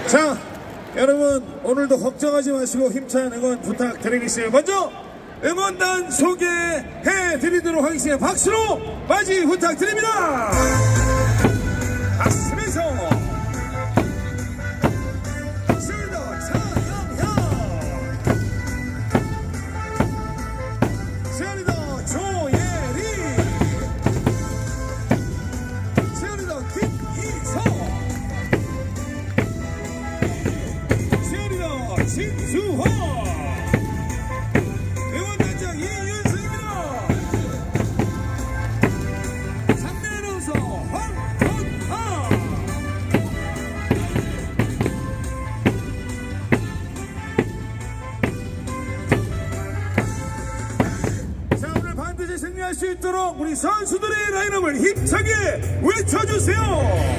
자, 여러분 오늘도 걱정하지 마시고 힘찬 응원 부탁드리겠습니다. 먼저 응원단 소개해드리도록 하겠습니다. 박수로 맞이 부탁드립니다. 박수면서 시도 차영현, 시도 조예리, 시도 김이성, 시도 진수호, 응원단장 이윤승입니다. 상대로서 황건하. 자, 오늘 반드시 승리할 수 있도록 우리 선수들의 라인업을 힘차게 외쳐주세요.